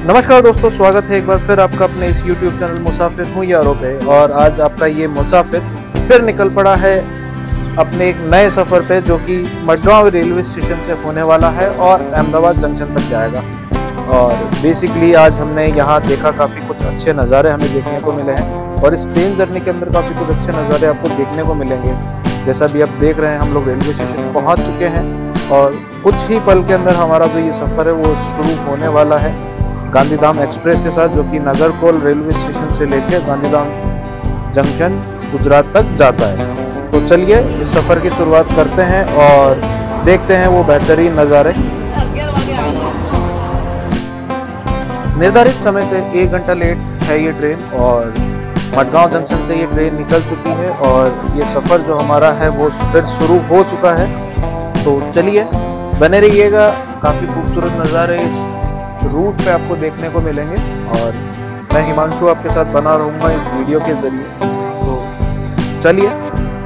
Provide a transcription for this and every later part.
नमस्कार दोस्तों, स्वागत है एक बार फिर आपका अपने इस YouTube चैनल मुसाफिर हूँ यारों पे। और आज आपका ये मुसाफिर फिर निकल पड़ा है अपने एक नए सफ़र पे, जो कि मडगांव रेलवे स्टेशन से होने वाला है और अहमदाबाद जंक्शन तक जाएगा। और बेसिकली आज हमने यहाँ देखा, काफ़ी कुछ अच्छे नज़ारे हमें देखने को मिले हैं और इस ट्रेन जर्नी के अंदर काफ़ी कुछ अच्छे नज़ारे आपको देखने को मिलेंगे। जैसा भी आप देख रहे हैं, हम लोग रेलवे स्टेशन पहुँच चुके हैं और कुछ ही पल के अंदर हमारा जो ये सफ़र है वो शुरू होने वाला है गांधीधाम एक्सप्रेस के साथ, जो कि नागरकोइल रेलवे स्टेशन से लेकर गांधीधाम जंक्शन गुजरात तक जाता है। तो चलिए इस सफ़र की शुरुआत करते हैं और देखते हैं वो बेहतरीन नज़ारे। निर्धारित समय से 1 घंटा लेट है ये ट्रेन और मडगांव जंक्शन से ये ट्रेन निकल चुकी है और ये सफ़र जो हमारा है वो फिर शुरू हो चुका है। तो चलिए बने रहिएगा, काफ़ी खूबसूरत नज़ारे इस रूट पे आपको देखने को मिलेंगे और मैं हिमांशु आपके साथ बना रहूँगा इस वीडियो के ज़रिए। तो चलिए।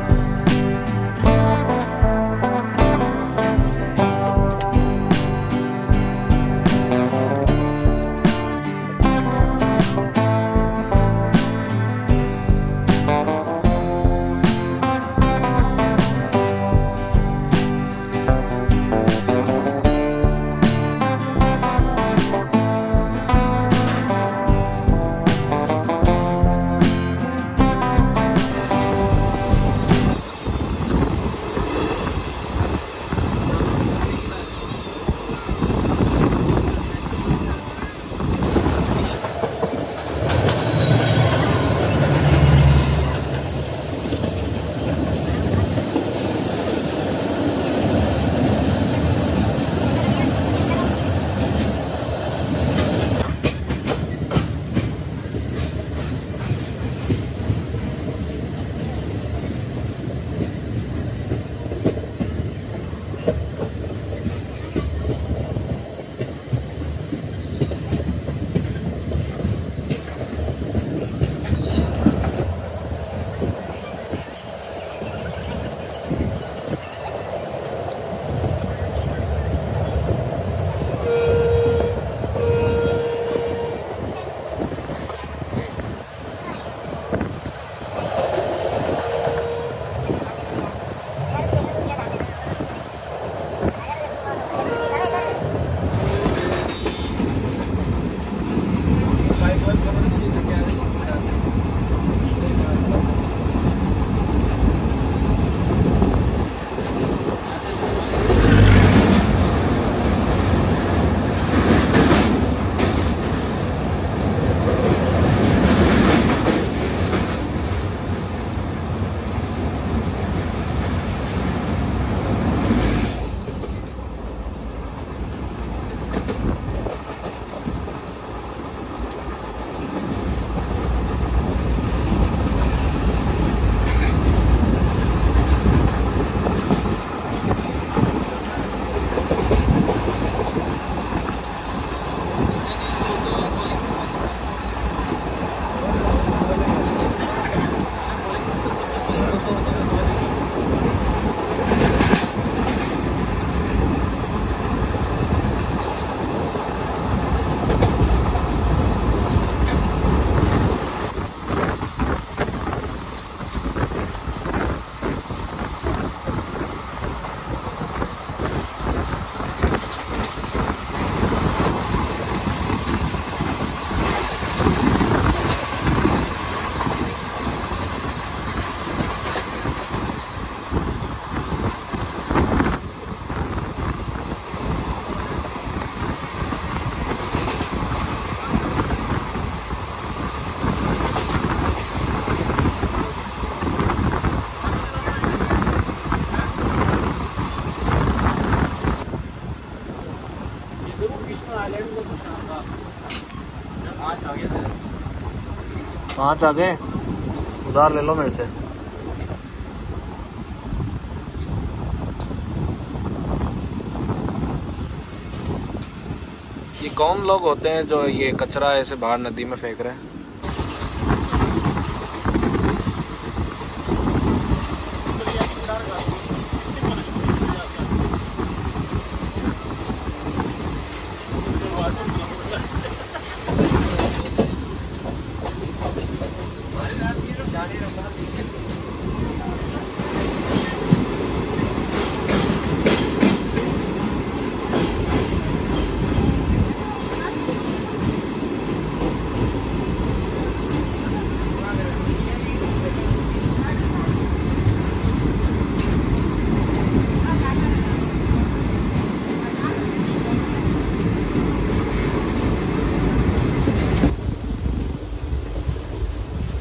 पाँच आ गए, उधार ले लो मेरे से। ये कौन लोग होते हैं जो ये कचरा ऐसे बाहर नदी में फेंक रहे हैं?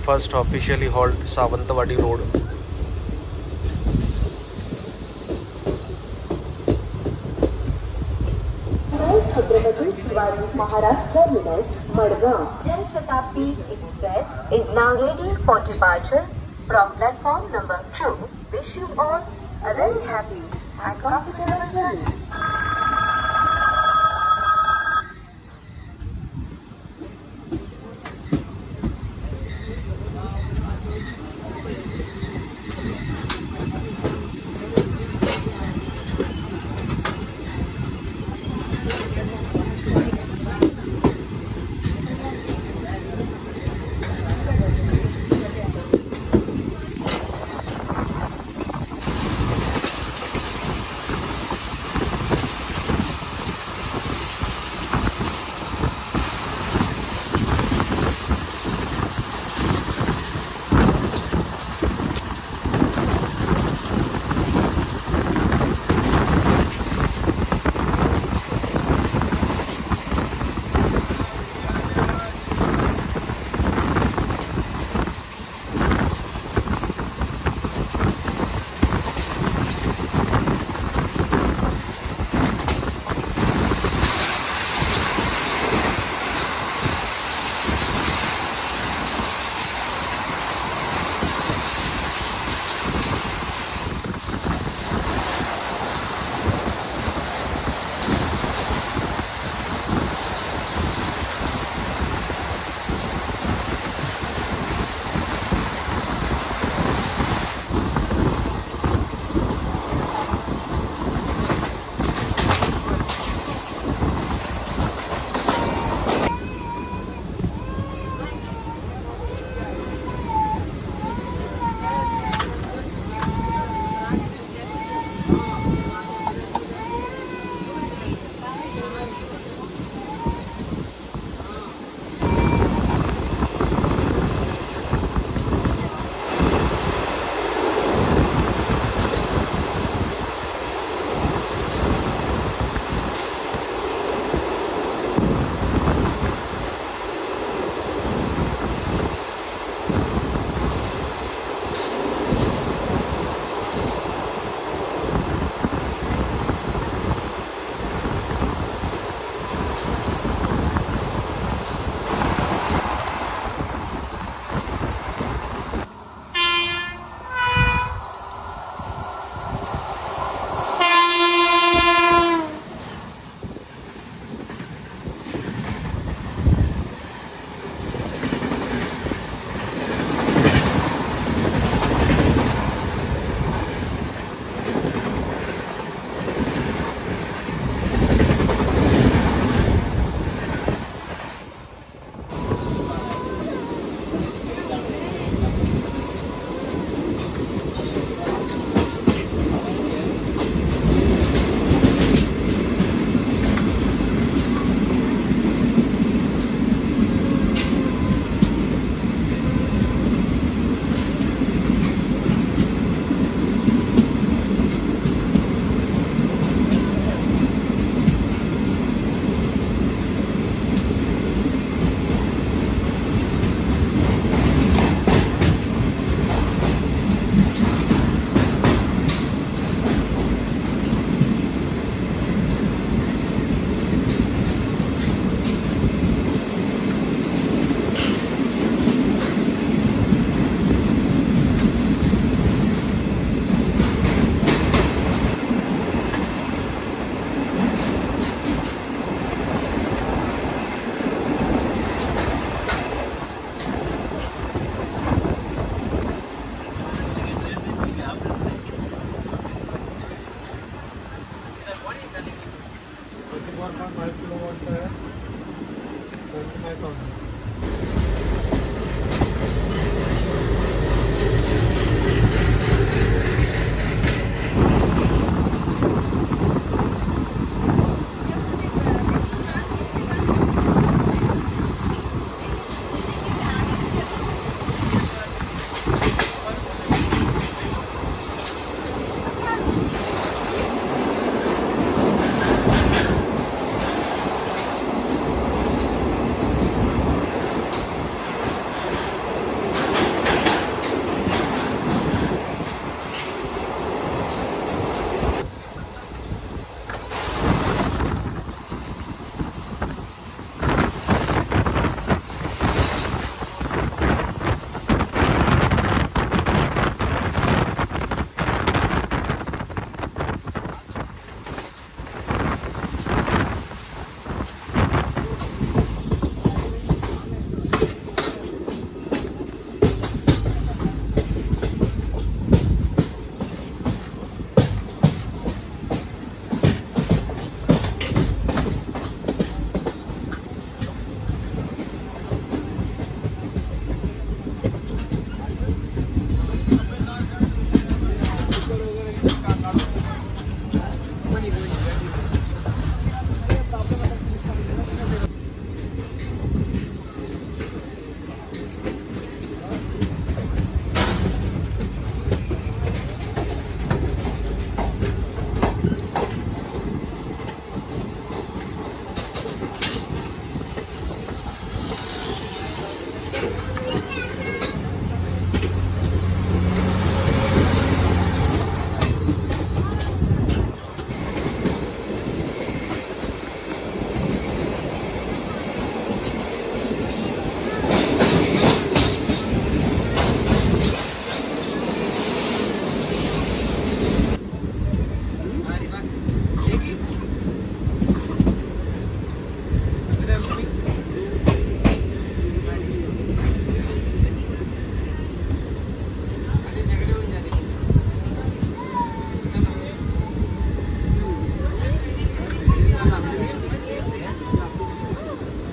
First officially halt Sawantwadi road. Chhatrapati Shivaji Maharaj terminus Madgaon Janshatabdi express is now ready for departure from platform number 2. Wish you all a very happy and comfortable journey.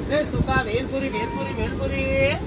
सुका भेलपुरी भेलपुरी भेलपुरी।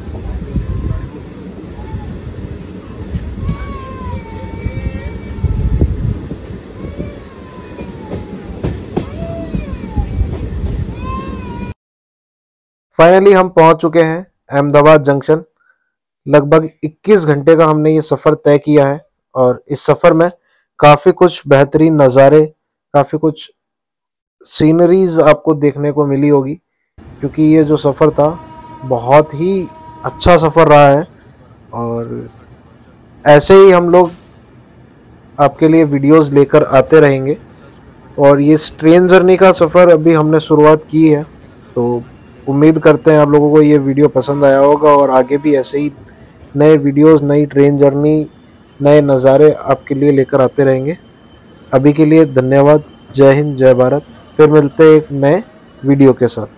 फाइनली हम पहुंच चुके हैं अहमदाबाद जंक्शन। लगभग 21 घंटे का हमने ये सफ़र तय किया है और इस सफ़र में काफ़ी कुछ बेहतरीन नज़ारे, काफ़ी कुछ सीनरीज आपको देखने को मिली होगी, क्योंकि ये जो सफ़र था बहुत ही अच्छा सफ़र रहा है। और ऐसे ही हम लोग आपके लिए वीडियोस लेकर आते रहेंगे। और ये ट्रेन जर्नी का सफ़र अभी हमने शुरुआत की है, तो उम्मीद करते हैं आप लोगों को ये वीडियो पसंद आया होगा और आगे भी ऐसे ही नए वीडियोस, नई ट्रेन जर्नी, नए नज़ारे आपके लिए लेकर आते रहेंगे। अभी के लिए धन्यवाद। जय हिंद, जय भारत। फिर मिलते हैं एक नए वीडियो के साथ।